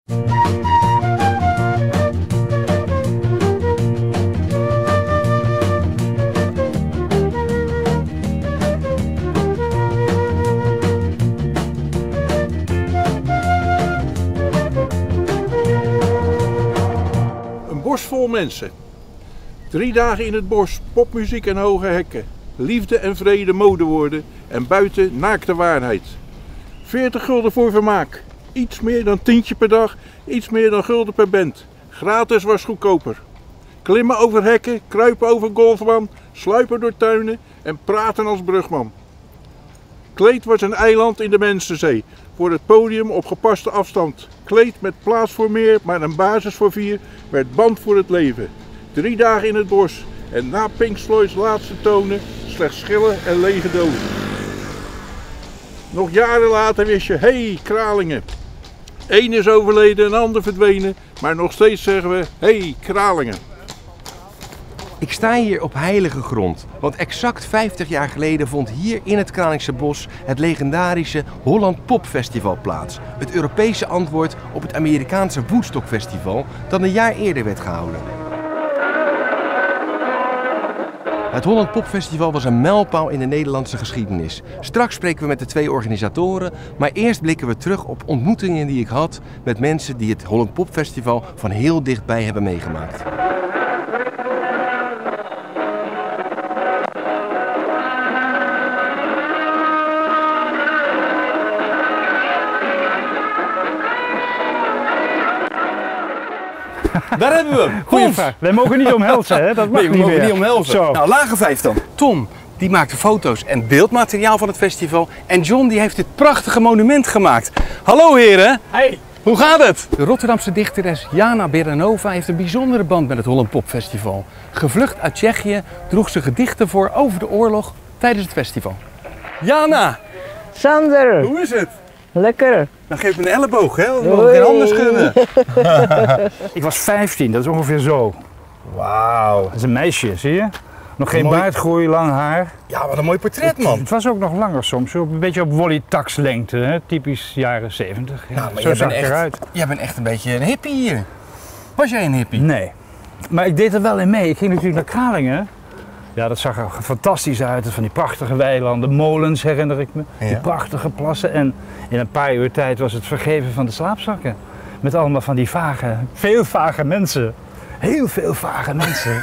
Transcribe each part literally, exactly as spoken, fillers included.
Een bos vol mensen. Drie dagen in het bos, popmuziek en hoge hekken. Liefde en vrede modewoorden en buiten naakte waarheid. veertig gulden voor vermaak. Iets meer dan tientje per dag, iets meer dan gulden per band. Gratis was goedkoper. Klimmen over hekken, kruipen over golfbaan, sluipen door tuinen en praten als brugman. Kleed was een eiland in de Mensenzee, voor het podium op gepaste afstand. Kleed met plaats voor meer, maar een basis voor vier, werd band voor het leven. Drie dagen in het bos en na Pink Floyd's laatste tonen slechts schillen en lege doden. Nog jaren later wist je, hé hey, Kralingen. Eén is overleden, een ander verdwenen, maar nog steeds zeggen we, hé hey, Kralingen. Ik sta hier op heilige grond, want exact vijftig jaar geleden vond hier in het Kralingse bos het legendarische Holland Pop Festival plaats. Het Europese antwoord op het Amerikaanse Woodstock Festival dat een jaar eerder werd gehouden. Het Holland Pop Festival was een mijlpaal in de Nederlandse geschiedenis. Straks spreken we met de twee organisatoren, maar eerst blikken we terug op ontmoetingen die ik had met mensen die het Holland Pop Festival van heel dichtbij hebben meegemaakt. Daar hebben we hem. Goeie vraag. Wij mogen niet omhelzen, hè? Dat mag nee, we niet mogen meer. niet omhelzen. Zo. Nou, lage vijf dan. Tom, die maakte foto's en beeldmateriaal van het festival. En John, die heeft dit prachtige monument gemaakt. Hallo heren. Hey. Hoe gaat het? De Rotterdamse dichteres Jana Beranova heeft een bijzondere band met het Holland Pop Festival. Gevlucht uit Tsjechië droeg ze gedichten voor over de oorlog tijdens het festival. Jana, Sander, hoe is het? lekker. Dan geef me een elleboog, hè? We mogen geen handen schudden. Ik was vijftien, dat is ongeveer zo. Wauw. Dat is een meisje, zie je? Nog geen Mooi. baardgroei, lang haar. Ja, wat een mooi portret, man. Het was ook nog langer soms, zo een beetje op Wally Tax lengte, hè? Typisch jaren zeventig. Ja, Ja, maar zo jij zag bent, het echt, eruit. jij bent echt een beetje een hippie hier. Was jij een hippie? Nee, maar ik deed er wel in mee. Ik ging natuurlijk naar Kralingen. Ja, dat zag er fantastisch uit. Van die prachtige weilanden, molens herinner ik me. Ja. Die prachtige plassen. En in een paar uur tijd was het vergeven van de slaapzakken. Met allemaal van die vage, veel vage mensen. Heel veel vage mensen.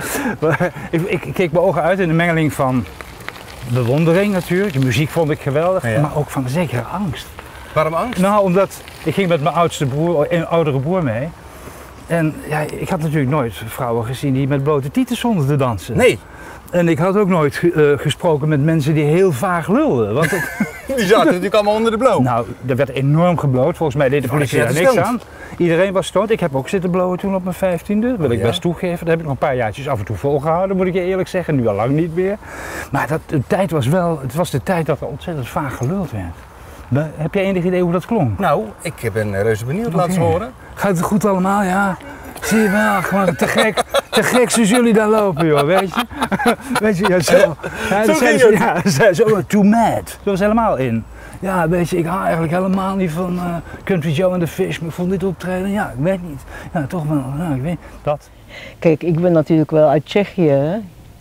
ik, ik, ik keek mijn ogen uit in de mengeling van bewondering natuurlijk. De muziek vond ik geweldig. Ja. Maar ook van een zekere angst. Waarom angst? Nou, omdat ik ging met mijn oudste broer, een oudere broer mee. En ja, ik had natuurlijk nooit vrouwen gezien die met blote tieten stonden te dansen. Nee. En ik had ook nooit uh, gesproken met mensen die heel vaag lulden. Want het, Die zaten natuurlijk allemaal onder de blow. nou, er werd enorm gebloot. Volgens mij deed de politie Ja, daar dat niks stond. aan. Iedereen was stoned. Ik heb ook zitten blowen toen op mijn vijftiende. Dat wil ik ja? best toegeven. Dat heb ik nog een paar jaartjes af en toe volgehouden, moet ik je eerlijk zeggen. Nu al lang niet meer. Maar dat, de tijd was wel, het was de tijd dat er ontzettend vaag geluld werd. Maar heb jij enig idee hoe dat klonk? Nou, ik ben reuze benieuwd. Laat eens Oké. horen. Gaat het goed allemaal? Ja. Zie je wel, gewoon te gek, te gek zoals jullie daar lopen, joh, weet je? Weet je, ja, zo. Ja, dat zijn ging ze, het. ja, dat zijn zo too mad. Dat was helemaal in. Ja, weet je, ik hou eigenlijk helemaal niet van uh, Country Joe en the Fish, maar ik vond dit optreden, ja, ik weet niet. Ja, toch wel, ja, ik weet dat. Kijk, ik ben natuurlijk wel uit Tsjechië. Hè?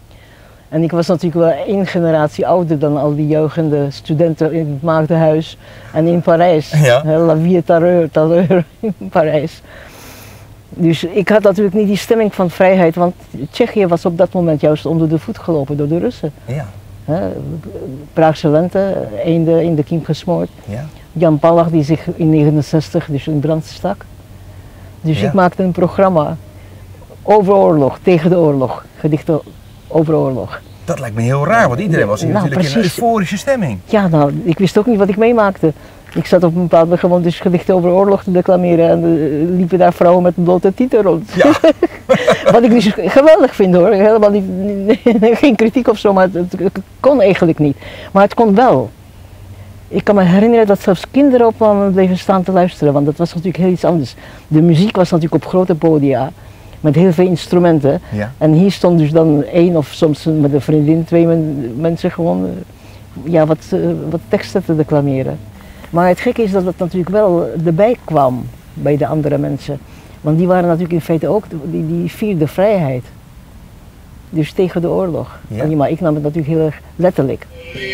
En ik was natuurlijk wel één generatie ouder dan al die jeugende studenten in het Maagdenhuis en in Parijs. Ja. Hè, La Vie Tareur, Tareur in Parijs. Dus ik had natuurlijk niet die stemming van vrijheid, want Tsjechië was op dat moment juist onder de voet gelopen door de Russen. Ja. Hè? Praagse lente, eenden in de kiem gesmoord. Ja. Jan Palach die zich in negenenzestig dus in brand stak. Dus Ja. ik maakte een programma over oorlog, tegen de oorlog, gedichten over oorlog. Dat lijkt me heel raar, want iedereen was hier Nou, natuurlijk in een precies. euforische stemming. Ja, nou, ik wist ook niet wat ik meemaakte. Ik zat op een bepaald moment gewoon dus gedichten over oorlog te declameren en uh, liepen daar vrouwen met een blote tieten rond. Ja. Wat ik dus geweldig vind hoor, helemaal niet, geen kritiek of zo, maar het, het kon eigenlijk niet. Maar het kon wel. Ik kan me herinneren dat zelfs kinderen op me bleven staan te luisteren, want dat was natuurlijk heel iets anders. De muziek was natuurlijk op grote podia, met heel veel instrumenten. Ja. En hier stond dus dan één of soms met een vriendin, twee men, mensen gewoon uh, ja, wat, uh, wat teksten te declameren. Maar het gekke is dat het natuurlijk wel erbij kwam. bij de andere mensen. Want die waren natuurlijk in feite ook, die, die vierden vrijheid. Dus tegen de oorlog. Ja. Maar ik nam het natuurlijk heel erg letterlijk.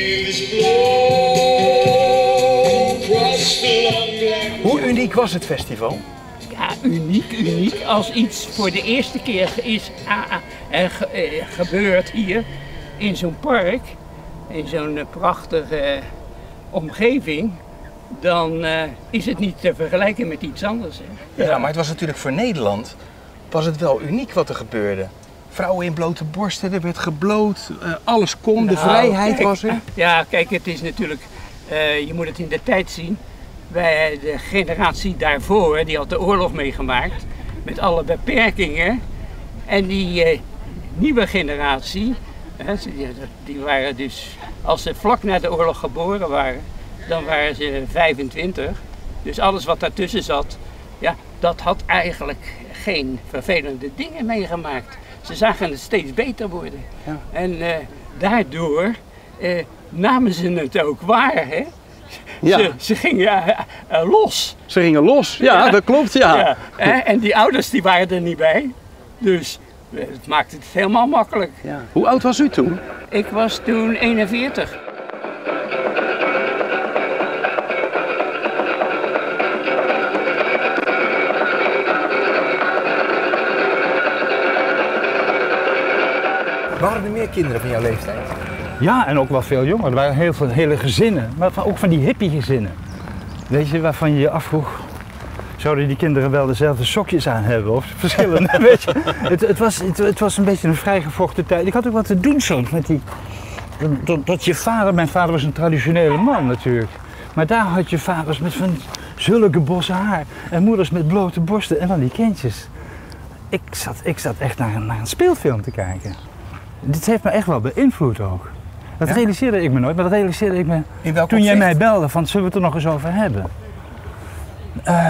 Hoe uniek was het festival? Ja, uniek, uniek. Als iets voor de eerste keer is ah, ah, eh, ge, eh, gebeurd hier in zo'n park, in zo'n uh, prachtige uh, omgeving, dan uh, is het niet te vergelijken met iets anders. Hè. Ja, maar het was natuurlijk voor Nederland, was het wel uniek wat er gebeurde. Vrouwen in blote borsten, er werd gebloot, uh, alles kon, nou, de vrijheid kijk, was er. Ja, kijk, het is natuurlijk, uh, je moet het in de tijd zien. Wij, de generatie daarvoor, die had de oorlog meegemaakt met alle beperkingen. En die uh, nieuwe generatie, hè, die, die waren dus, als ze vlak na de oorlog geboren waren, dan waren ze vijfentwintig. Dus alles wat daartussen zat, ja, dat had eigenlijk geen vervelende dingen meegemaakt. Ze zagen het steeds beter worden. Ja. En uh, daardoor uh, namen ze het ook waar, hè? Ja. Ze, ze gingen uh, uh, los. Ze gingen los, ja, ja. Dat klopt, ja. ja. En, en die ouders die waren er niet bij. Dus uh, het maakte het helemaal makkelijk. Ja. Hoe oud was u toen? Ik was toen eenenveertig. Waren er meer kinderen van jouw leeftijd? Ja, en ook wel veel jonger. Er waren heel veel hele gezinnen, maar ook van die hippie gezinnen. Weet je, waarvan je je afvroeg, zouden die kinderen wel dezelfde sokjes aan hebben of verschillende? Weet je? Het, het, was, het, het was een beetje een vrijgevochten tijd. Ik had ook wat te doen soms met die, dat, dat je vader, mijn vader was een traditionele man natuurlijk. Maar daar had je vaders met van zulke bossen haar en moeders met blote borsten en dan die kindjes. Ik zat, ik zat echt naar een, naar een speelfilm te kijken. Dit heeft me echt wel beïnvloed ook. Dat ja? realiseerde ik me nooit, maar dat realiseerde ik me toen opzicht? Jij mij belde van zullen we het er nog eens over hebben. Uh,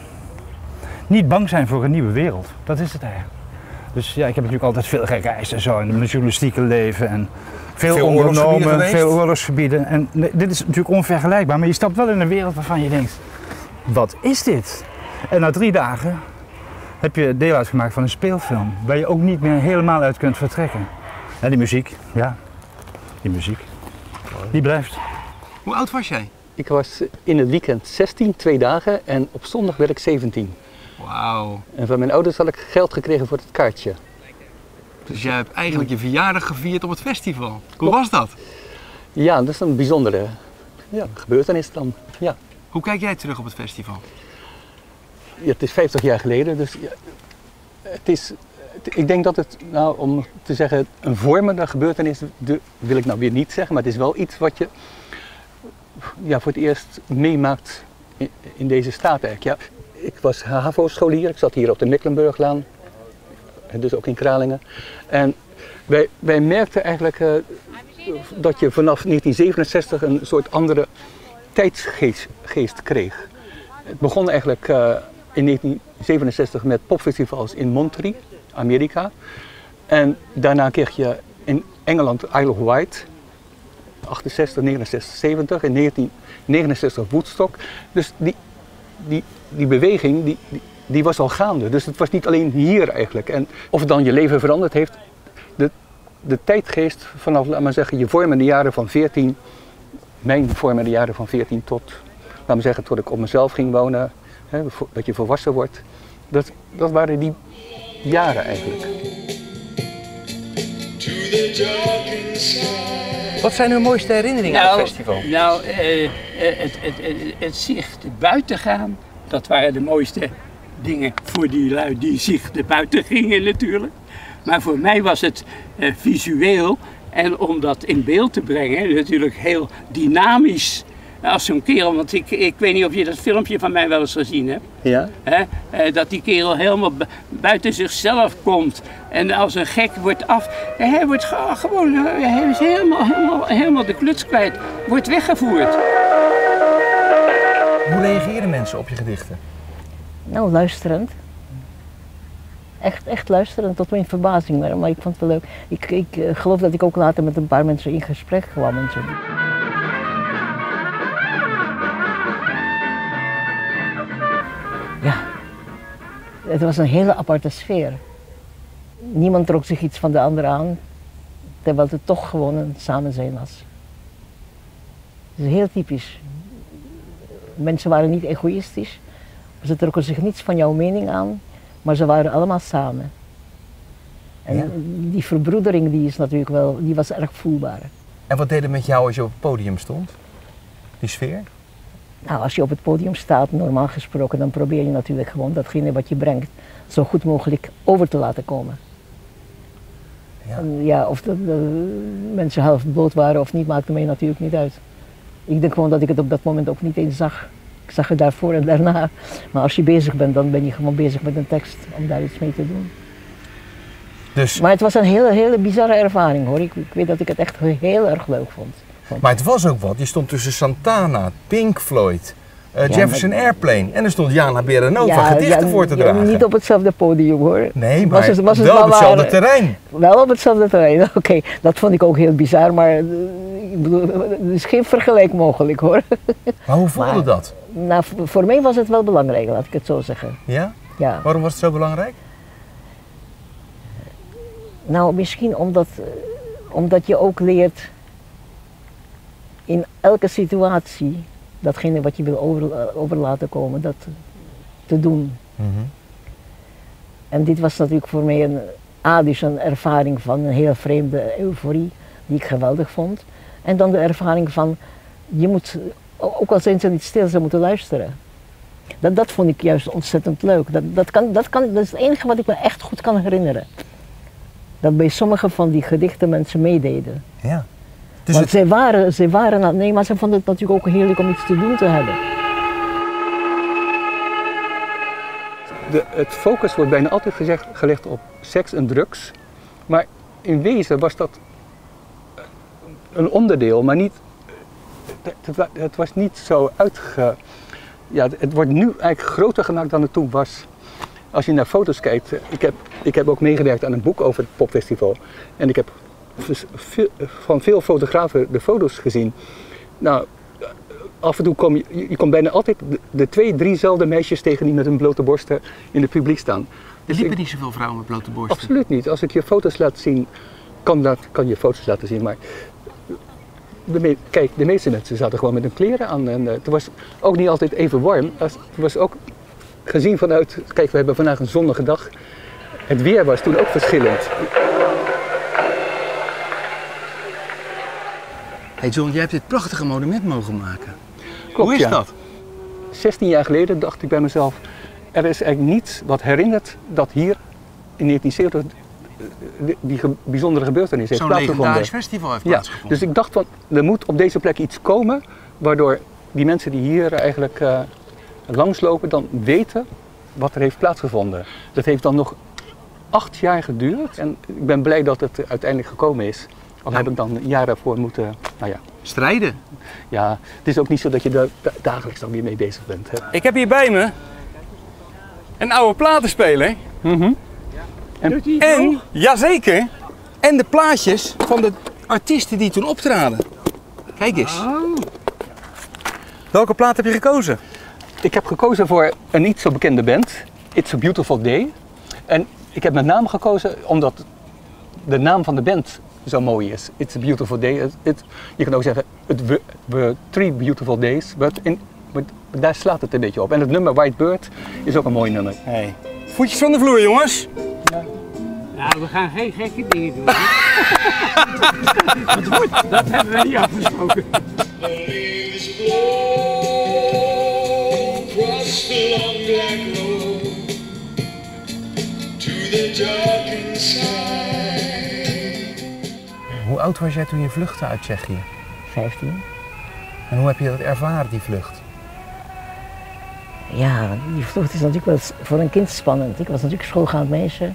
niet bang zijn voor een nieuwe wereld, dat is het eigenlijk. Dus ja, ik heb natuurlijk altijd veel gereisd en zo in mijn journalistieke leven en veel, veel ondernomen, veel oorlogsgebieden. En nee, dit is natuurlijk onvergelijkbaar, maar je stapt wel in een wereld waarvan je denkt, wat is dit? En na drie dagen heb je deel uitgemaakt van een speelfilm, waar je ook niet meer helemaal uit kunt vertrekken. En die muziek, ja, die muziek, die blijft. Hoe oud was jij? Ik was in het weekend zestien, twee dagen, en op zondag werd ik zeventien. Wauw. En van mijn ouders had ik geld gekregen voor het kaartje. Dus jij hebt eigenlijk je verjaardag gevierd op het festival. Hoe was dat? Ja, dat is een bijzondere ja, gebeurtenis dan. Ja. Hoe kijk jij terug op het festival? Ja, het is vijftig jaar geleden, dus ja, het is, ik denk dat het, nou, om te zeggen, een vormende gebeurtenis, de, wil ik nou weer niet zeggen, maar het is wel iets wat je ja, voor het eerst meemaakt in, in deze staat eigenlijk. Ja, ik was HAVO-scholier, ik zat hier op de Mecklenburglaan, dus ook in Kralingen. En wij, wij merkten eigenlijk uh, dat je vanaf negentien zevenenzestig een soort andere tijdsgeest geest kreeg. Het begon eigenlijk uh, in negentien zevenenzestig met popfestivals in Monterey, Amerika. En daarna kreeg je in Engeland Isle of Wight, achtenzestig, negenenzestig, zeventig, in negentien negenenzestig Woodstock. Dus die, die, die beweging die, die, die was al gaande. Dus het was niet alleen hier eigenlijk. En of het dan je leven veranderd heeft, de, de tijdgeest vanaf, laat maar zeggen, je vormende jaren van veertien, mijn vormende jaren van veertien tot, laat maar zeggen, tot ik op mezelf ging wonen, hè, dat je volwassen wordt. Dat, dat waren die jaren eigenlijk. Wat zijn uw mooiste herinneringen nou, aan het festival? Nou, uh, uh, het, het, het, het zicht buiten gaan, dat waren de mooiste dingen voor die lui die zich er buiten gingen natuurlijk. Maar voor mij was het uh, visueel en om dat in beeld te brengen natuurlijk heel dynamisch. Als zo'n kerel, want ik, ik weet niet of je dat filmpje van mij wel eens gezien hebt. Ja. Hè? Eh, dat die kerel helemaal buiten zichzelf komt en als een gek wordt af. Hij wordt gewoon, hij is helemaal, helemaal, helemaal de kluts kwijt, wordt weggevoerd. Hoe reageren mensen op je gedichten? Nou, luisterend. Echt, echt luisterend, tot mijn verbazing. Maar, maar ik vond het wel leuk. Ik, ik uh, geloof dat ik ook later met een paar mensen in gesprek kwam en zo. Ja, het was een hele aparte sfeer. Niemand trok zich iets van de ander aan, terwijl het toch gewoon een samen zijn was. Het is heel typisch. Mensen waren niet egoïstisch, ze trokken zich niets van jouw mening aan, maar ze waren allemaal samen. En Ja. die verbroedering die is natuurlijk wel, die was erg voelbaar. En wat deed het met jou als je op het podium stond? Die sfeer? Nou, als je op het podium staat, normaal gesproken, dan probeer je natuurlijk gewoon datgene wat je brengt zo goed mogelijk over te laten komen. Ja. En ja, of de, de mensen half dood waren of niet, maakte mij natuurlijk niet uit. Ik denk gewoon dat ik het op dat moment ook niet eens zag. Ik zag het daarvoor en daarna. Maar als je bezig bent, dan ben je gewoon bezig met een tekst om daar iets mee te doen. Dus, Maar het was een hele, hele bizarre ervaring hoor. Ik, ik weet dat ik het echt heel erg leuk vond. maar het was ook wat. Je stond tussen Santana, Pink Floyd, uh, Ja, Jefferson maar- Airplane en er stond Jana Berenova gedichten voor te ja, dragen. niet op hetzelfde podium hoor. Nee, maar Was het- was het wel op wel hetzelfde waar- terrein. Wel op hetzelfde terrein, oké. Dat vond ik ook heel bizar, maar eh, ik bedoel, er is geen vergelijk mogelijk hoor. Maar hoe voelde Maar- dat? Nou, v- voor mij was het wel belangrijk, laat ik het zo zeggen. Ja? Ja. Waarom was het zo belangrijk? Nou, misschien omdat, eh, omdat je ook leert in elke situatie datgene wat je wil over, eh, over laten komen, dat te doen. Mhm. En dit was natuurlijk voor mij een, A, dus een ervaring van een heel vreemde euforie, die ik geweldig vond. En dan de ervaring van, je moet, ook al zijn ze niet stil, ze moeten luisteren. Dat, dat vond ik juist ontzettend leuk. Dat, dat, kan, dat, kan, dat is het enige wat ik me echt goed kan herinneren. Dat bij sommige van die gedichten mensen meededen. Ja. Dus Want het, zij waren, zij waren, nee, maar ze vonden het natuurlijk ook heerlijk om iets te doen te hebben. De, het focus wordt bijna altijd gezegd, gelegd op seks en drugs. Maar in wezen was dat een onderdeel, maar niet, het, het, het was niet zo uitge... Ja, het wordt nu eigenlijk groter gemaakt dan het toen was. Als je naar foto's kijkt, ik heb, ik heb ook meegewerkt aan een boek over het popfestival. En ik heb veel, van veel fotografen de foto's gezien. Nou, af en toe kom je, je komt bijna altijd de, de twee, driezelfde meisjes tegen die met hun blote borsten in het publiek staan. er Dus liepen ik- niet zoveel vrouwen met blote borsten. Absoluut niet. Als ik je foto's laat zien, kan, dat, kan je foto's laten zien. Maar de me- kijk, de meeste mensen zaten gewoon met hun kleren aan. En uh, het was ook niet altijd even warm. Als- Het was ook gezien vanuit, kijk, we hebben vandaag een zonnige dag. Het weer was toen ook verschillend. Hey John, jij hebt dit prachtige monument mogen maken. Klopt, Hoe is ja. dat? zestien jaar geleden dacht ik bij mezelf, er is eigenlijk niets wat herinnert dat hier in negentien zeventig die, die ge- bijzondere gebeurtenis heeft Zo'n plaatsgevonden. legendarisch festival heeft Ja, plaatsgevonden. dus ik dacht van, er moet op deze plek iets komen waardoor die mensen die hier eigenlijk uh, langslopen dan weten wat er heeft plaatsgevonden. Dat heeft dan nog acht jaar geduurd en ik ben blij dat het uiteindelijk gekomen is. Al heb ik dan een jaar daarvoor moeten, nou ja. Strijden. Ja, het is ook niet zo dat je er da- dagelijks dan weer mee bezig bent. Hè. Ik heb hier bij me een oude platenspeler. Mhm. Doet hij het En, nog? jazeker, en de plaatjes van de artiesten die toen optraden. Kijk eens. Oh, Welke plaat heb je gekozen? Ik heb gekozen voor een niet zo bekende band, It's a Beautiful Day. En ik heb met name gekozen omdat de naam van de band zo mooi is. It's a Beautiful Day. Het, het- je kan ook zeggen, het were, were three beautiful days, but in, but daar slaat het een beetje op. En het nummer White Bird is ook een mooi nummer. Hey. Voetjes van de vloer, jongens. nou, we gaan geen gekke dingen doen. Wat goed, dat hebben we niet afgesproken. The leaves blow across the long black road to the darkened sky. Hoe oud was jij toen je vluchtte uit Tsjechië? vijftien. En hoe heb je dat ervaren, die vlucht? Ja, die vlucht is natuurlijk wel s- voor een kind spannend. Ik was natuurlijk schoolgaand meisje.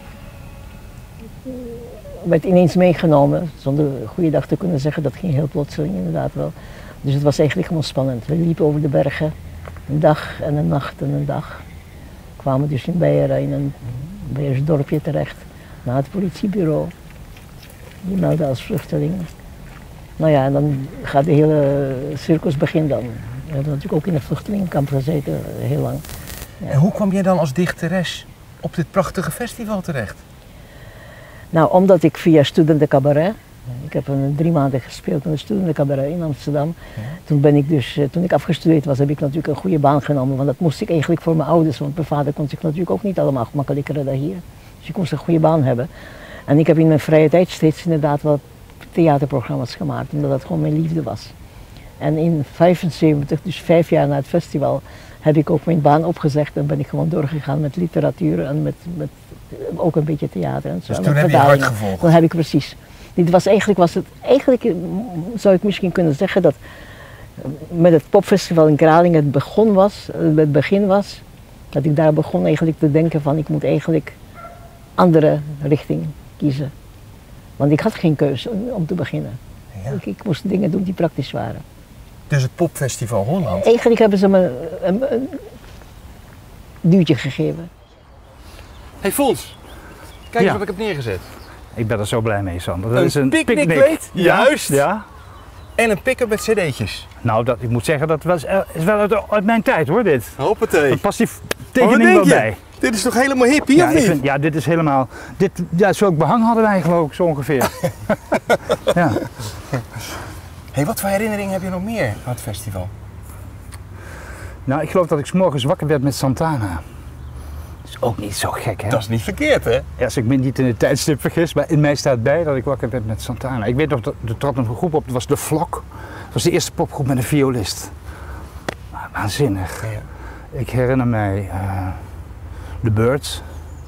Werd ineens meegenomen, zonder een goede dag te kunnen zeggen. Dat ging heel plotseling inderdaad wel. Dus het was eigenlijk gewoon spannend. We liepen over de bergen, een dag en een nacht en een dag. Kwamen dus in Beieren, in een Beiers dorpje terecht, naar het politiebureau. Die meldde als vluchteling. Nou ja, en dan gaat de hele circus beginnen dan. We hebben natuurlijk ook in een vluchtelingenkamp gezeten, heel lang. En hoe kwam jij dan als dichteres op dit prachtige festival terecht? Nou, omdat ik via Studenten Cabaret, ik heb een drie maanden gespeeld in de Studenten Cabaret in Amsterdam. Ja. Toen ben ik dus, toen ik afgestudeerd was, heb ik natuurlijk een goede baan genomen, want dat moest ik eigenlijk voor mijn ouders, want mijn vader kon zich natuurlijk ook niet allemaal gemakkelijk redden hier. Dus ik moest een goede baan hebben. En ik heb in mijn vrije tijd steeds inderdaad wat theaterprogramma's gemaakt, omdat dat gewoon mijn liefde was. En in vijfenzeventig, dus vijf jaar na het festival, heb ik ook mijn baan opgezegd en ben ik gewoon doorgegaan met literatuur en met, met ook een beetje theater en zo. Dus toen heb je hard gevolgd? Dan heb ik precies. Dit was eigenlijk, was het, eigenlijk zou ik misschien kunnen zeggen dat met het popfestival in Kralingen het begon was, het begin was, dat ik daar begon eigenlijk te denken van ik moet eigenlijk andere richting kiezen. Want ik had geen keuze om te beginnen. Ja. Ik, ik moest dingen doen die praktisch waren. Dus het popfestival Holland? Eigenlijk hebben ze me een, een, een duwtje gegeven. Hey Fons, kijk Ja. eens wat ik heb neergezet. Ik ben er zo blij mee, Sander. Dat Een is een picknickkleed? Ja. Juist. Ja. En een pick-up met cd'tjes. Nou, dat, ik moet zeggen, dat was, eh, is wel uit, uit mijn tijd hoor, dit. Hoppatee. Dat past die Maar wat tekening denk wel je? bij. Dit is toch helemaal hippie, Ja, of ik niet? vind- ja, dit is helemaal... Dit, ja, zulk behang hadden wij geloof ik, zo ongeveer. ja. Hey, wat voor herinneringen heb je nog meer aan het festival? Nou, ik geloof dat ik 's morgens wakker werd met Santana. Dat is ook niet zo gek, hè? Dat is niet verkeerd, hè? Ja, als ik me niet in het tijdstip vergis, maar in mij staat bij dat ik wakker werd met Santana. Ik weet nog, dat er trad een groep op, dat was De Vlok. Dat was de eerste popgroep met een violist. Maar waanzinnig. Ja. Ik herinner mij uh, The Birds.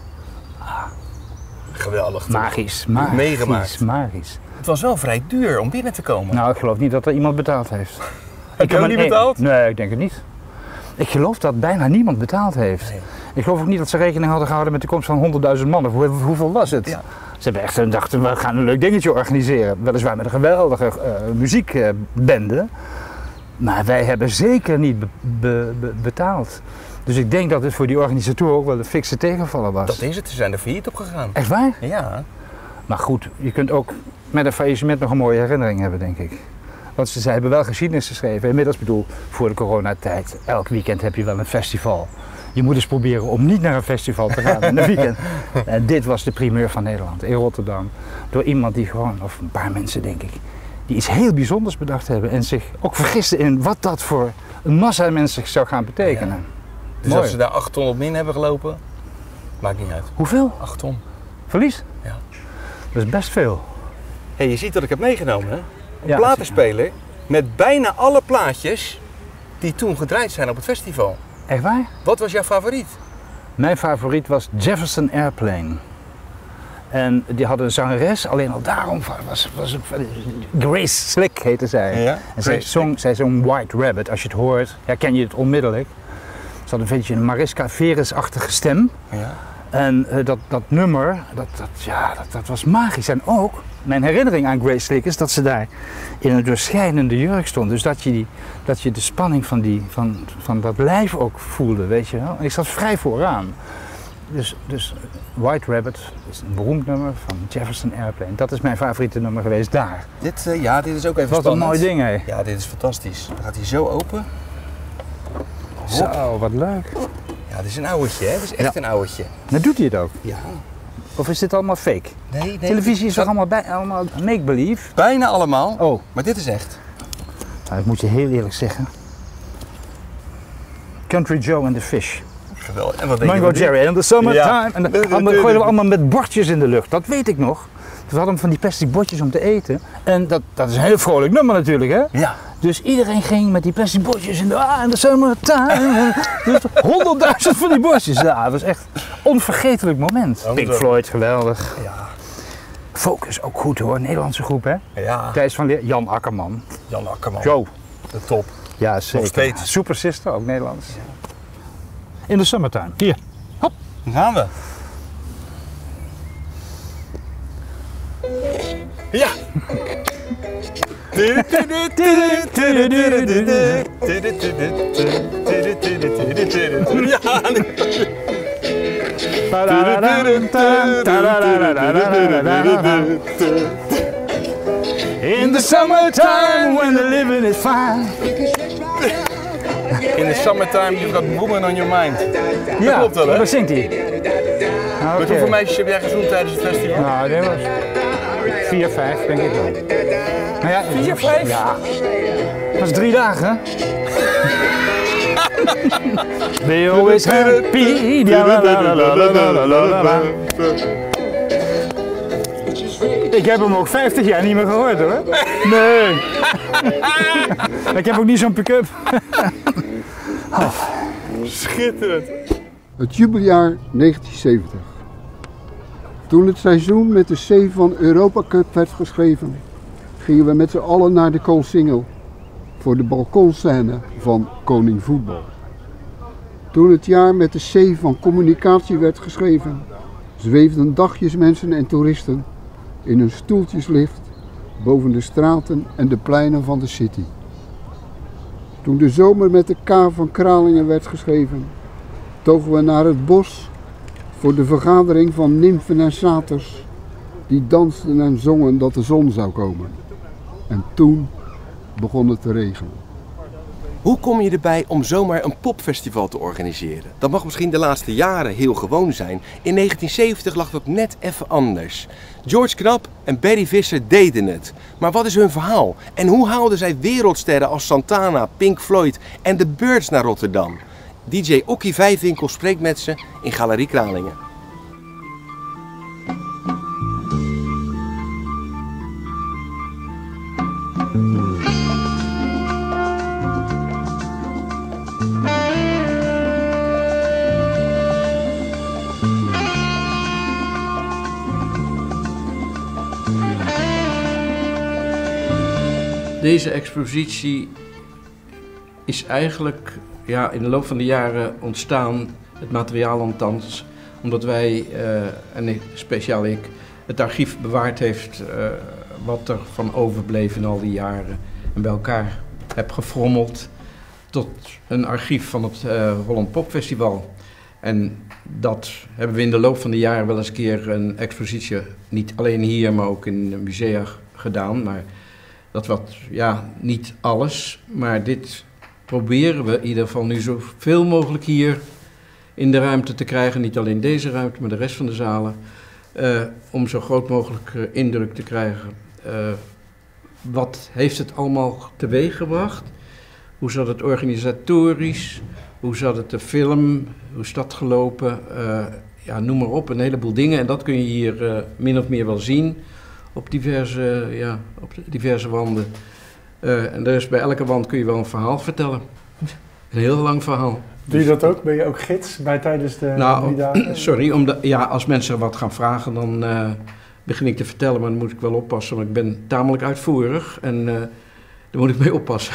Geweldig. toch? Magisch, magisch, meegemaakt. magisch. Het was wel vrij duur om binnen te komen. Nou, ik geloof niet dat er iemand betaald heeft. Heb je ook maar- niet nee, betaald? Nee, ik denk het niet. Ik geloof dat bijna niemand betaald heeft. Nee. Ik geloof ook niet dat ze rekening hadden gehouden met de komst van honderdduizend man. Of hoe, hoeveel was het? Ja. Ze hebben echt gedacht, we gaan een leuk dingetje organiseren. Weliswaar met een geweldige uh, muziekbende. Maar wij hebben zeker niet be- be- be- betaald. Dus ik denk dat het voor die organisatoren ook wel een fikse tegenvaller was. Dat is het, ze zijn er failliet op gegaan. Echt waar? Ja. Maar goed, je kunt ook met een faillissement nog een mooie herinnering hebben, denk ik. Want ze, ze hebben wel geschiedenis geschreven. Inmiddels bedoel, voor de coronatijd, elk weekend heb je wel een festival. Je moet eens proberen om niet naar een festival te gaan in een weekend. En dit was de primeur van Nederland, in Rotterdam. Door iemand die gewoon, of een paar mensen denk ik, die iets heel bijzonders bedacht hebben. En zich ook vergisten in wat dat voor een massa mensen zou gaan betekenen. Dus Mooi. dat ze daar acht ton op min hebben gelopen, maakt niet uit. Hoeveel? acht ton. Verlies? Ja. Dat is best veel. Hey, je ziet wat ik heb meegenomen, hè? Een Ja, platenspeler met bijna alle plaatjes die toen gedraaid zijn op het festival. Echt waar? Wat was jouw favoriet? Mijn favoriet was Jefferson Airplane. En die hadden een zangeres, alleen al daarom was, was het Grace Slick heette zij. Ja, en zij Grace zong, zij zong White Rabbit, als je het hoort, herken je het onmiddellijk. Ze had een beetje een Mariska Veres-achtige stem. Ja. En uh, dat, dat nummer, dat, dat, ja, dat, dat was magisch. En ook, mijn herinnering aan Grace Slick is dat ze daar in een doorschijnende jurk stond. Dus dat je, die, dat je de spanning van, die, van, van dat lijf ook voelde, weet je wel. En ik zat vrij vooraan. Dus, dus White Rabbit is een beroemd nummer van Jefferson Airplane. Dat is mijn favoriete nummer geweest daar. Dit, uh, ja, dit is ook even Wat spannend. een mooi ding, hé. Ja, dit is fantastisch. Dan gaat hij zo open. Hop. Zo, wat leuk. Ja, dit is een ouwtje, hè? Dit is echt Ja. een ouwtje. Nou doet hij het ook. Ja. Of is dit allemaal fake? Nee, nee. Televisie is dat- toch allemaal, bij, allemaal make-believe? Bijna allemaal. Oh, Maar dit is echt. nou, dat moet je heel eerlijk zeggen. Country Joe and the Fish. Geweldig. En wat denk je Mango van dit? Jerry in the summertime. Ja. En dan allemaal- gooiden we allemaal met bordjes in de lucht. Dat weet ik nog. We hadden van die plastic bordjes om te eten. En dat, dat is een heel vrolijk nummer natuurlijk, hè? Ja. Dus iedereen ging met die plastic bordjes in de, ah, in de summertime. Dus honderdduizend van die bordjes. Ja, dat was echt een onvergetelijk moment. Ja, Pink dat- Floyd, geweldig. Ja. Focus, ook goed hoor. Nederlandse groep, hè? Ja. Thijs van Leer, Jan Akkerman. Jan Akkerman. Joe. De top. Ja, zeker. steeds. Super Sister, ook Nederlands. In de summertime. Hier. Hop. Dan gaan we. Ja. Ja, In the summertime when the living is fine. In the summertime you've got woman on your mind. Ja, dat klopt wel, hè? dat zingt hij. Ah, Met hoeveel meisjes heb jij gezoend tijdens het festival? Nou, dat was vier, vijf, denk ik wel. Nou ja, Vier, vijf? Ja. Dat was drie dagen. They always happy. Ik heb hem ook vijftig jaar niet meer gehoord, hoor. Nee. Ik heb ook niet zo'n pick-up. Oh. Schitterend. Het jubeljaar negentien zeventig. Toen het seizoen met de C van Europa Cup werd geschreven, gingen we met z'n allen naar de Koolsingel voor de balkonscène van Koning Voetbal. Toen het jaar met de C van communicatie werd geschreven, zweefden dagjesmensen en toeristen in een stoeltjeslift boven de straten en de pleinen van de city. Toen de zomer met de K van Kralingen werd geschreven, togen we naar het bos voor de vergadering van nymfen en saters die dansten en zongen dat de zon zou komen. En toen begon het te regenen. Hoe kom je erbij om zomaar een popfestival te organiseren? Dat mag misschien de laatste jaren heel gewoon zijn. In negentien zeventig lag dat net even anders. George Knapp en Barry Visser deden het. Maar wat is hun verhaal? En hoe haalden zij wereldsterren als Santana, Pink Floyd en The Byrds naar Rotterdam? D J Okkie Vijfwinkel spreekt met ze in Galerie Kralingen. Deze expositie is eigenlijk ja, in de loop van de jaren ontstaan, het materiaal althans, omdat wij, uh, en speciaal ik, het archief bewaard heeft uh, wat er van overbleef in al die jaren en bij elkaar heb gefrommeld tot een archief van het uh, Holland Pop Festival. En dat hebben we in de loop van de jaren wel eens een keer een expositie, niet alleen hier, maar ook in musea gedaan. Maar dat was ja, niet alles, maar dit proberen we in ieder geval nu zoveel mogelijk hier in de ruimte te krijgen. Niet alleen deze ruimte, maar de rest van de zalen. Uh, om zo groot mogelijk uh, indruk te krijgen. Uh, wat heeft het allemaal teweeggebracht? Hoe zat het organisatorisch? Hoe zat het de film? Hoe is dat gelopen? Uh, ja, noem maar op, een heleboel dingen. En dat kun je hier uh, min of meer wel zien. Op diverse, ja, op diverse wanden. Uh, en dus bij elke wand kun je wel een verhaal vertellen. Een heel lang verhaal. Doe je dat ook? Ben je ook gids bij tijdens de nou, drie dagen? Sorry, omdat, ja, als mensen wat gaan vragen, dan uh, begin ik te vertellen, maar dan moet ik wel oppassen, want ik ben tamelijk uitvoerig en uh, daar moet ik mee oppassen.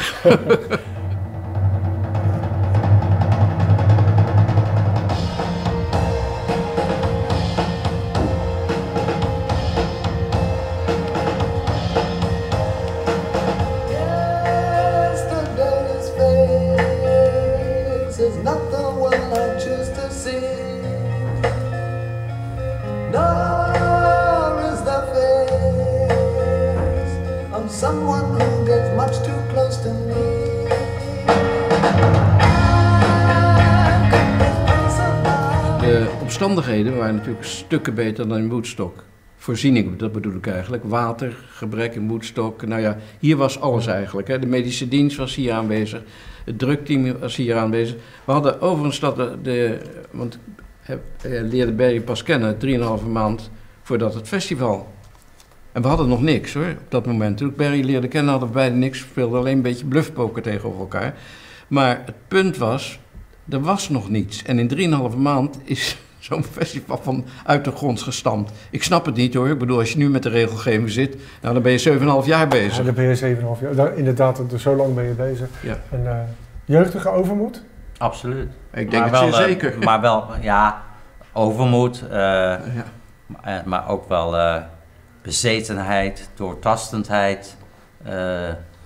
De omstandigheden waren natuurlijk stukken beter dan in Woodstock. Voorzieningen, dat bedoel ik eigenlijk. Water, gebrek in Woodstock. Nou ja, hier was alles eigenlijk. Hè. De medische dienst was hier aanwezig. Het drukteam was hier aanwezig. We hadden overigens dat de, de want ik leerde Barry pas kennen, drieënhalve maand voordat het festival. En we hadden nog niks hoor, op dat moment. Toen ik Barry leerde kennen hadden we beide niks. We speelden alleen een beetje bluffpoker tegenover elkaar. Maar het punt was, er was nog niets. En in drieënhalve maand is zo'n festival van uit de grond gestampt. Ik snap het niet hoor. Ik bedoel, als je nu met de regelgeving zit, nou, dan ben je zeven komma vijf jaar bezig. Ja, dan ben je zeven komma vijf jaar. Inderdaad, dus zo lang ben je bezig. Ja. En uh, jeugdige overmoed? Absoluut. Ik denk maar het wel, zeer zeker. Maar wel, ja, overmoed. Uh, ja. maar, maar ook wel uh, bezetenheid, doortastendheid. Uh, uh,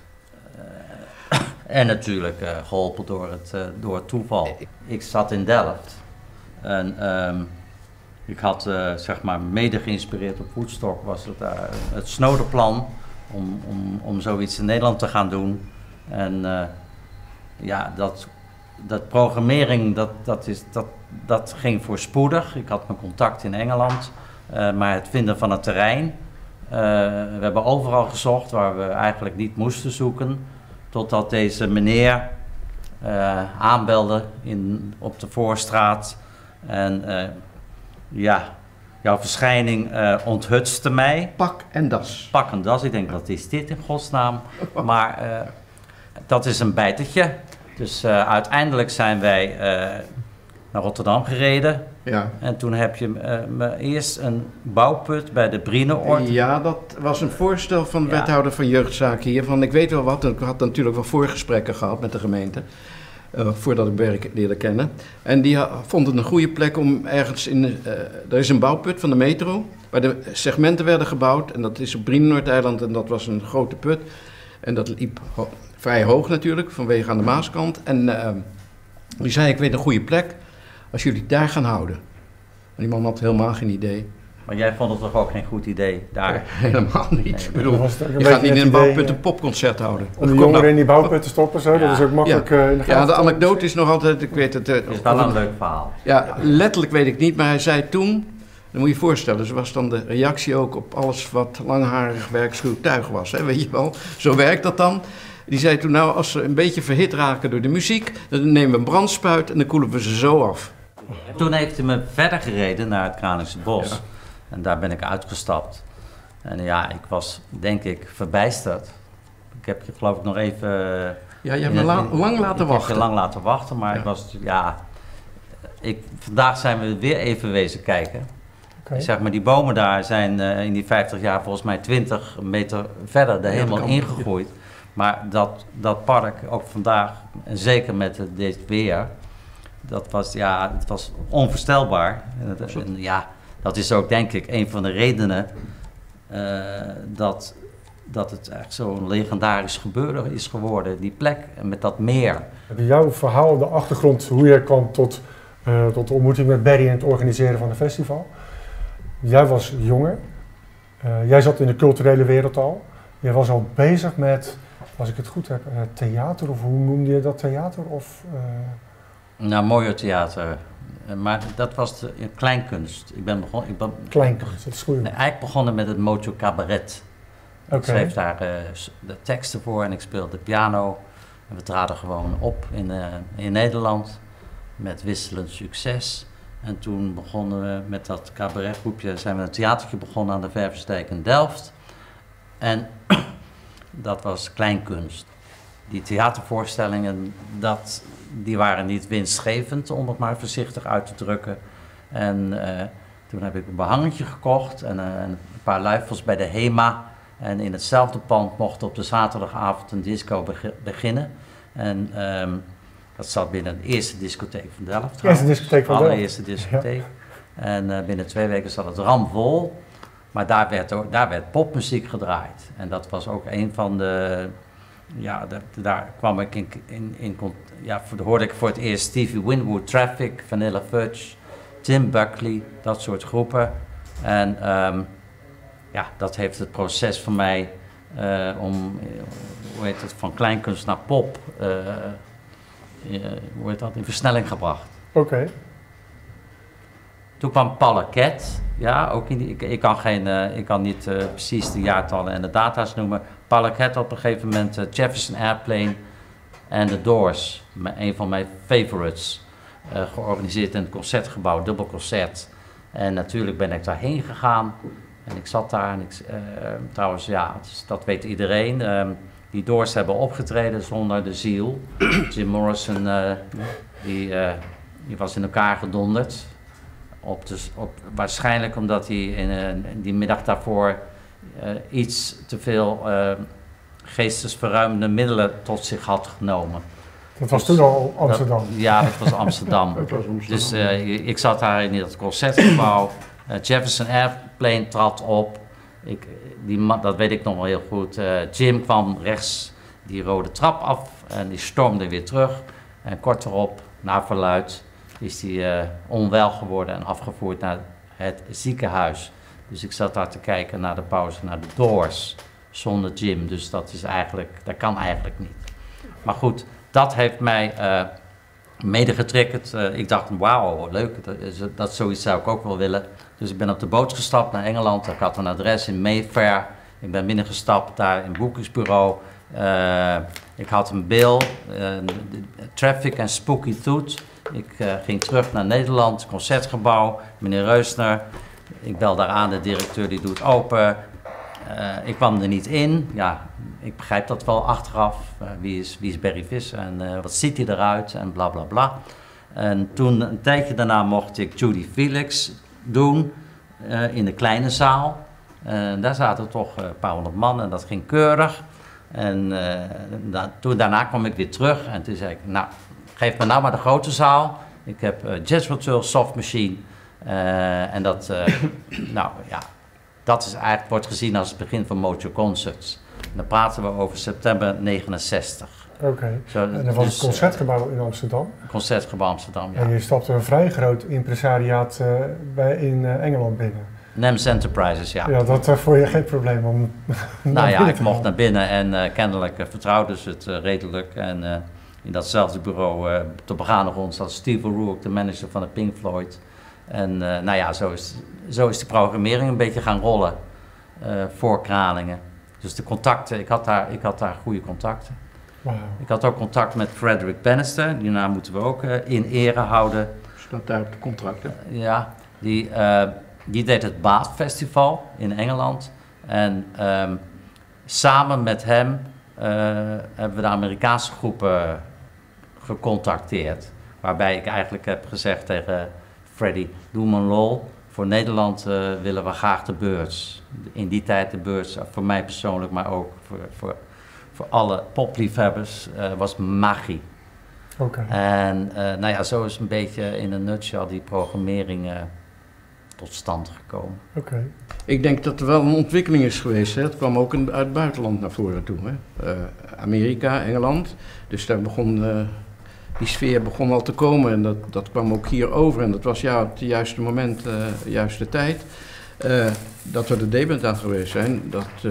en natuurlijk uh, geholpen door het, uh, door het toeval. Ik zat in Delft. En um, ik had, uh, zeg maar, mede geïnspireerd op Woodstock, was het uh, het Snowden-plan om, om, om zoiets in Nederland te gaan doen. En uh, ja, dat dat programmering, dat, dat, is, dat, dat ging voorspoedig. Ik had mijn contact in Engeland, uh, maar het vinden van het terrein. Uh, we hebben overal gezocht waar we eigenlijk niet moesten zoeken, totdat deze meneer uh, aanbelde in, op de Voorstraat. En uh, ja, jouw verschijning uh, onthutste mij. Pak en das. Pak en das, ik denk dat is dit in godsnaam. Maar uh, dat is een bijtertje. Dus uh, uiteindelijk zijn wij uh, naar Rotterdam gereden. Ja. En toen heb je uh, me eerst een bouwput bij de Brieneoord. Ja, dat was een voorstel van de ja. wethouder van jeugdzaken hier. Van ik weet wel wat, ik had natuurlijk wel voorgesprekken gehad met de gemeente. Uh, voordat ik werk leerde kennen. En die ha, vond het een goede plek om ergens in... Uh, er is een bouwput van de metro, waar de segmenten werden gebouwd. En dat is op Brienenoord-eiland en dat was een grote put. En dat liep ho vrij hoog natuurlijk, vanwege aan de Maaskant. En uh, die zei, ik weet een goede plek, als jullie daar gaan houden. En die man had helemaal geen idee. Maar jij vond het toch ook geen goed idee daar? Nee, helemaal niet. Nee, ik bedoel, een je gaat niet in een bouwput een popconcert houden. Om de jongeren nou. in die bouwput te stoppen, zo, ja. dat is ook makkelijk. Ja, uh, in de, ja, de anekdote is nog altijd, ik weet het... Uh, het is wel een leuk verhaal. Ja, letterlijk weet ik niet, maar hij zei toen, dan moet je je voorstellen, zo was dan de reactie ook op alles wat langharig werkschuw tuig was. Hè, weet je wel, zo werkt dat dan. Die zei toen, nou, als ze een beetje verhit raken door de muziek, dan nemen we een brandspuit en dan koelen we ze zo af. Toen heeft hij me verder gereden naar het Kralingse Bos. Ja. En daar ben ik uitgestapt. En ja, ik was, denk ik, verbijsterd. Ik heb je geloof ik nog even... Ja, je hebt me la lang laten ik wachten. Ik heb je lang laten wachten, maar ja. ik was, ja... Ik, vandaag zijn we weer even wezen kijken. Okay. Zeg maar, die bomen daar zijn uh, in die vijftig jaar volgens mij twintig meter verder er helemaal ja, ingegroeid. Ja. Maar dat, dat park, ook vandaag, en zeker met het, dit weer, dat was, ja, het was onvoorstelbaar. En het, en ja, dat is ook denk ik een van de redenen uh, dat, dat het echt zo'n legendarisch gebeuren is geworden, die plek met dat meer. Jouw verhaal, de achtergrond, hoe je kwam tot, uh, tot de ontmoeting met Barry en het organiseren van een festival. Jij was jonger, uh, jij zat in de culturele wereld al. Jij was al bezig met, als ik het goed heb, uh, theater, of hoe noemde je dat, theater? Of, uh... Nou, mooier theater. Maar dat was de, ja, kleinkunst. Ik ben begonnen... Ik ben, kleinkunst, dat is goed. Nee, eigenlijk begonnen met het Mojo Cabaret. Okay. Ik schreef daar uh, de teksten voor en ik speelde piano. En we traden gewoon op in, uh, in Nederland met wisselend succes. En toen begonnen we met dat cabaretgroepje, zijn we een theatertje begonnen aan de Verversdijk in Delft. En dat was kleinkunst. Die theatervoorstellingen, dat, die waren niet winstgevend, om het maar voorzichtig uit te drukken. En uh, toen heb ik een behangetje gekocht en uh, een paar luifels bij de HEMA. En in hetzelfde pand mocht op de zaterdagavond een disco be beginnen. En um, dat zat binnen de eerste discotheek van Delft. De eerste discotheek van Delft. Allereerste discotheek. Ja. En uh, binnen twee weken zat het ramvol. Maar daar werd, ook, daar werd popmuziek gedraaid. En dat was ook een van de... Ja, de, daar kwam ik in... in, in ja, hoorde ik voor het eerst Stevie Winwood, Traffic, Vanilla Fudge, Tim Buckley, dat soort groepen. En um, ja, dat heeft het proces van mij uh, om... Hoe heet het? Van kleinkunst naar pop... Uh, uh, hoe heet dat? In versnelling gebracht. Oké. Okay. Toen kwam Paulaket. Ja, ook in die, ik, ik, kan geen, uh, ik kan niet uh, precies de jaartallen en de data's noemen. Paulaket op een gegeven moment, uh, Jefferson Airplane en The Doors. Een van mijn favorites. Uh, georganiseerd in het Concertgebouw, dubbel concert. En natuurlijk ben ik daarheen gegaan. En ik zat daar en ik, uh, trouwens, ja, dat weet iedereen. Uh, die Doors hebben opgetreden zonder de ziel. Jim Morrison, uh, die, uh, die was in elkaar gedonderd. Op de, op, waarschijnlijk omdat hij in, uh, die middag daarvoor uh, iets te veel uh, geestesverruimende middelen tot zich had genomen. Dat was dus, toen al Amsterdam? Dat, ja, dat was Amsterdam. dat was Amsterdam. Dus uh, ik zat daar in dat concertgebouw. Uh, Jefferson Airplane trad op. Ik, die, dat weet ik nog wel heel goed. Uh, Jim kwam rechts die rode trap af en die stormde weer terug. En kort erop, naar verluidt, is hij uh, onwel geworden en afgevoerd naar het ziekenhuis. Dus ik zat daar te kijken naar de pauze, naar de Doors, zonder Jim. Dus dat is eigenlijk, dat kan eigenlijk niet. Maar goed, dat heeft mij uh, mede getriggerd. Uh, ik dacht, wauw, leuk, dat, dat zoiets zou ik ook wel willen. Dus ik ben op de boot gestapt naar Engeland. Ik had een adres in Mayfair. Ik ben binnengestapt daar in het boekingsbureau. Uh, ik had een bill, uh, Traffic en Spooky Tooth. Ik uh, ging terug naar Nederland, Concertgebouw, meneer Reusner. Ik bel daar aan, de directeur die doet open. Uh, ik kwam er niet in. Ja, ik begrijp dat wel achteraf. Uh, wie, is, wie is Barry Visser en uh, wat ziet hij eruit en bla bla bla. En toen, een tijdje daarna, mocht ik Judy Felix doen uh, in de kleine zaal. Uh, daar zaten toch uh, een paar honderd man en dat ging keurig. En uh, da toen daarna kwam ik weer terug en toen zei ik, nou, geef me nou maar de grote zaal. Ik heb uh, Jazz Virtual Soft Machine. Uh, en dat, uh, nou ja, dat is eigenlijk, wordt gezien als het begin van Mojo Concerts. En dan praten we over september negenenzestig. Oké, okay. En dat was dus, het Concertgebouw in Amsterdam? Concertgebouw Amsterdam, ja. En je stapte een vrij groot impresariaat uh, bij, in uh, Engeland binnen. N E M S Enterprises, ja. Ja, dat uh, vond je geen probleem om Nou ja, ik mocht naar binnen en uh, kennelijk uh, vertrouwden ze het uh, redelijk. En uh, in datzelfde bureau, uh, op de begane grond, zat Steve O'Rourke, de manager van de Pink Floyd. En uh, nou ja, zo is, zo is de programmering een beetje gaan rollen uh, voor Kralingen. Dus de contacten, ik had daar, ik had daar goede contacten. Wow. Ik had ook contact met Frederick Bannister, die naam moeten we ook uh, in ere houden. Staat daar op de contracten? Uh, ja, die, uh, die deed het Bath Festival in Engeland. En um, samen met hem uh, hebben we de Amerikaanse groepen gecontacteerd. Waarbij ik eigenlijk heb gezegd tegen Freddie, doe me een lol. Voor Nederland uh, willen we graag de beurs. In die tijd de beurs, voor mij persoonlijk, maar ook voor, voor, voor alle popliefhebbers, uh, was magie. Okay. En uh, nou ja, zo is een beetje in een nutshell die programmering uh, tot stand gekomen. Okay. Ik denk dat er wel een ontwikkeling is geweest. Hè? Het kwam ook in, uit het buitenland naar voren toe. Hè? Uh, Amerika, Engeland. Dus daar begon, uh, die sfeer begon al te komen en dat, dat kwam ook hier over. En dat was ja op het juiste moment, uh, de juiste tijd. Uh, dat we er debet aan geweest zijn. Dat, uh,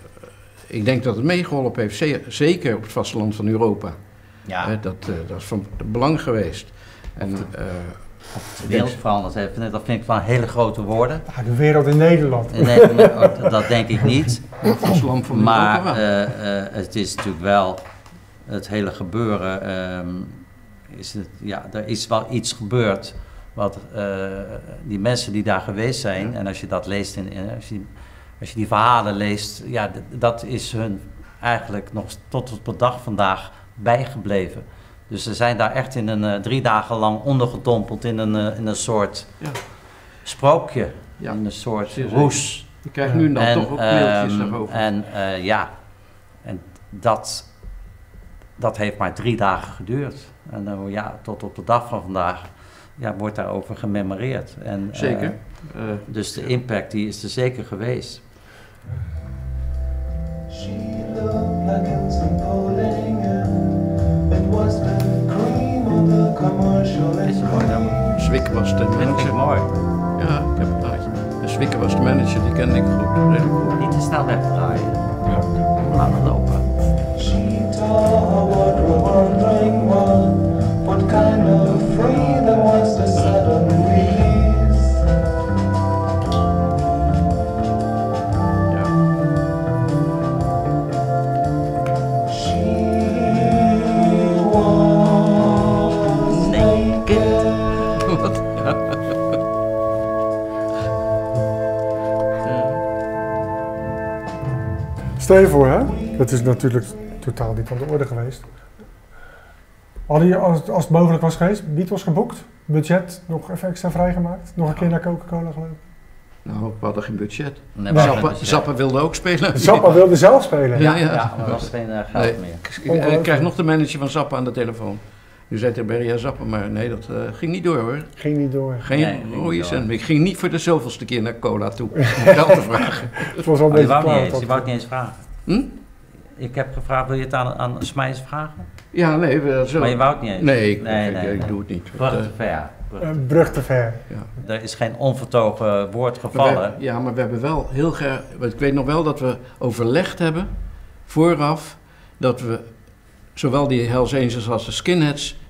ik denk dat het meegeholpen heeft, zeker op het vasteland van Europa. Ja. Uh, dat, uh, dat is van belang geweest. En, uh, Of de wereld veranderd heeft, dat vind ik van hele grote woorden. Ah, de wereld in Nederland. In Nederland, dat denk ik niet. Van maar uh, uh, het is natuurlijk wel, het hele gebeuren, um, is het, ja, er is wel iets gebeurd. Wat uh, die mensen die daar geweest zijn, en als je dat leest, in, in, als, je, als je die verhalen leest, ja, dat is hun eigenlijk nog tot op de dag vandaag bijgebleven. Dus ze zijn daar echt in een uh, drie dagen lang ondergedompeld in een, uh, in een soort ja. sprookje, ja. in een soort roes. Je krijgt nu dan en, toch ook mailtjes um, daarover. En uh, ja, en dat, dat heeft maar drie dagen geduurd. En uh, ja, tot op de dag van vandaag ja, wordt daarover gememoreerd. En, zeker. Uh, uh, dus de impact die is er zeker geweest. She looked like it's It was the cream of the commercial. Is het mooi dan? Zwick was de manager. Vind ik mooi. Ja, ik heb het plaatje. En Zwick was de manager, die kende ik goed. goed. Niet te snel wegdraaien. Ja. Laten lopen. She told her what we're wondering was what kind of freedom was the sudden release. Stel je voor, hè? Dat is natuurlijk totaal niet aan de orde geweest. Hadden je, als het, als het mogelijk was geweest, Beatles geboekt? Budget nog even extra vrijgemaakt? Nog een keer naar Coca-Cola gelopen? Nou, we hadden geen budget. Nee, nee. Zappa, Zappa wilde ook spelen. Zappa wilde zelf spelen? Ja, ja. ja maar er was geen uh, geld nee. meer. Ik, ik krijg nog de manager van Zappa aan de telefoon. Nu zei hij bij ja, Zappa, maar nee, dat uh, ging niet door hoor. Ging niet door. Geen nee, rode cent. Ik ging niet voor de zoveelste keer naar Cola toe om geld te vragen. Het was al een oh, beetje je, wou klaar, niet eens, je wou het niet eens vragen. Hm? Ik heb gevraagd, wil je het aan, aan Smijs vragen? Ja, nee. We, zo. Maar je wou het niet eens? Nee, ik, nee, ik, nee, ik, ik nee. doe het niet. Brug te ver. Brug, uh, brug te ver. Ja. Er is geen onvertogen woord gevallen. Maar we, ja, maar we hebben wel heel graag... Ik weet nog wel dat we overlegd hebben, vooraf, dat we zowel die Hells Angels als de Skinheads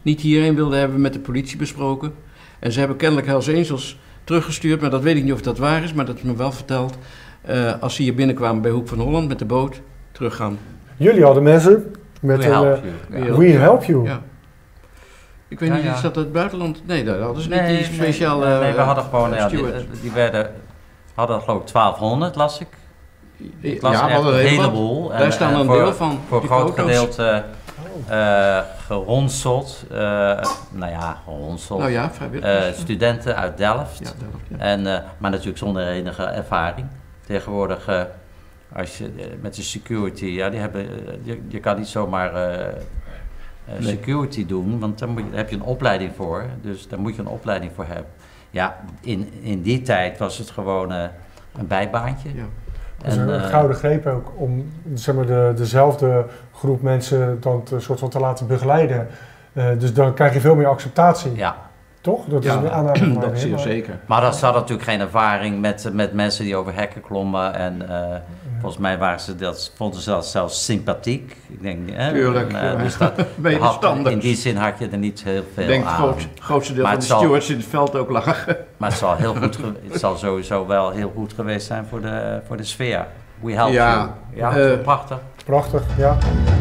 niet hierheen wilden hebben, met de politie besproken. En ze hebben kennelijk Hells Angels teruggestuurd, maar dat weet ik niet of dat waar is, maar dat is me wel verteld. Uh, als ze hier binnenkwamen bij Hoek van Holland met de boot, teruggaan. Jullie hadden mensen met We een... help uh, you. We help you. Ja. Ik weet Ja, niet, ja. is dat uit het buitenland? Nee, daar hadden ze Nee, niet die speciale... nee, nee, we hadden gewoon, uh, ja, die, stewards. die werden, hadden geloof ik twaalfhonderd, las ik. Ik las Ja, echt we hadden een heel wat. heleboel. Daar En- staan en een voor, deel van, Voor een die groot foto's. gedeelte uh, geronseld. Uh, nou ja, geronseld. Nou ja, vrijwilligers. Uh, studenten uit Delft. Ja, Delft, ja. En, uh, maar natuurlijk zonder enige ervaring. Tegenwoordig, uh, als je uh, met de security, ja, die hebben, uh, je, je kan niet zomaar uh, uh, Nee. security doen, want daar, moet je, daar heb je een opleiding voor. Dus daar moet je een opleiding voor hebben. Ja, in, in die tijd was het gewoon uh, een bijbaantje. Ja. Dat is een uh, gouden greep ook om zeg maar, de, dezelfde groep mensen dan te, soort van te laten begeleiden. Uh, dus dan krijg je veel meer acceptatie. Ja. Toch? Dat Ja, is een aanname van mij, dat hè, zeer maar- zeker. Maar dat ze hadden natuurlijk geen ervaring met, met mensen die over hekken klommen. En uh, volgens mij waren ze dat, vonden ze dat zelfs sympathiek. Ik denk, hè, Tuurlijk, uh, ja. dus dat, had, Medestanders. in die zin had je er niet heel veel Ik denk het aan. grootste, grootste deel Maar van de het zal- stewards in het veld ook lagen. Maar het zal, heel goed ge- het zal sowieso wel heel goed geweest zijn voor de, voor de sfeer. We help Ja, you. Ja, uh, prachtig. Prachtig, ja.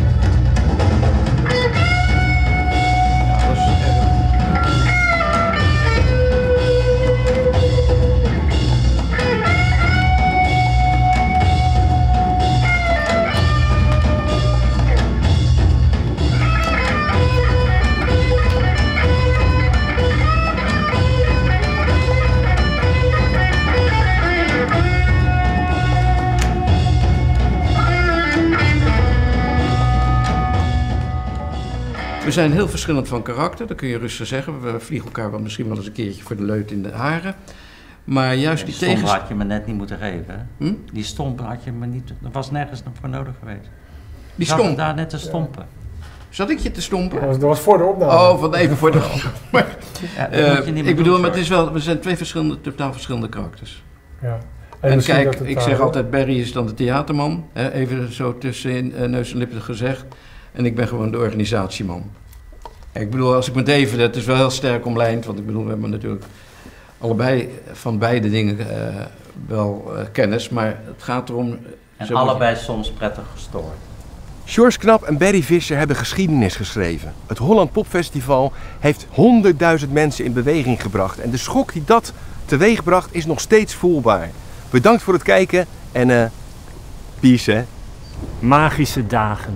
We zijn heel verschillend van karakter, dat kun je rustig zeggen. We vliegen elkaar wel misschien wel eens een keertje voor de leut in de haren. Maar juist Die die stomp tegens... had je me net niet moeten geven. Hè? Hm? Die stomp had je me niet... Er was nergens voor nodig geweest. Die Zat stomp? daar net te stompen. Zat ik je te stompen? Dat was, dat was voor de opname. Oh, van even voor de... maar, Ja, dat uh, moet je niet meer ik bedoel, doen, maar het sorry. is wel, we zijn twee verschillende, totaal verschillende karakters. Ja. En, misschien kijk, dat het ik daar zeg ook- altijd, Barry is dan de theaterman, hè, even zo tussen uh, neus en lippen gezegd. En ik ben gewoon de organisatieman. Ik bedoel, als ik met David, het is wel heel sterk omlijnd, want ik bedoel, we hebben natuurlijk allebei van beide dingen uh, wel uh, kennis, maar het gaat erom... En zo moet je- allebei soms prettig gestoord. George Knap en Barry Visser hebben geschiedenis geschreven. Het Holland Popfestival heeft honderdduizend mensen in beweging gebracht. En de schok die dat teweegbracht is nog steeds voelbaar. Bedankt voor het kijken en uh, peace hè. Magische dagen.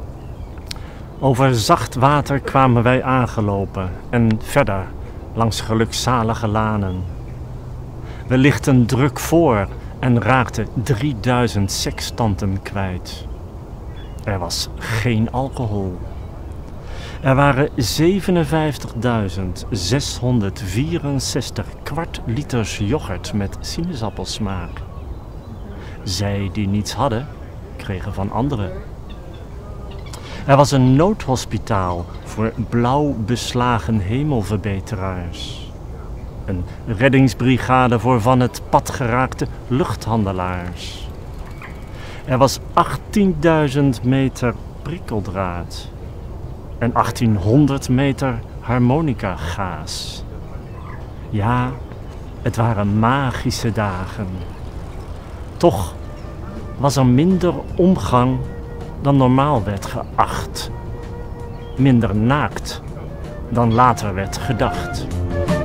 Over zacht water kwamen wij aangelopen en verder langs gelukzalige lanen. We lichten druk voor en raakten drieduizend sextanten kwijt. Er was geen alcohol. Er waren zevenenvijftigduizend zeshonderdvierenzestig kwart liters yoghurt met sinaasappelsmaak. Zij die niets hadden, kregen van anderen. Er was een noodhospitaal voor blauw beslagen hemelverbeteraars. Een reddingsbrigade voor van het pad geraakte luchthandelaars. Er was achttienduizend meter prikkeldraad en achttienhonderd meter harmonica-gaas. Ja, het waren magische dagen. Toch was er minder omgang dan normaal werd geacht. Minder naakt dan later werd gedacht.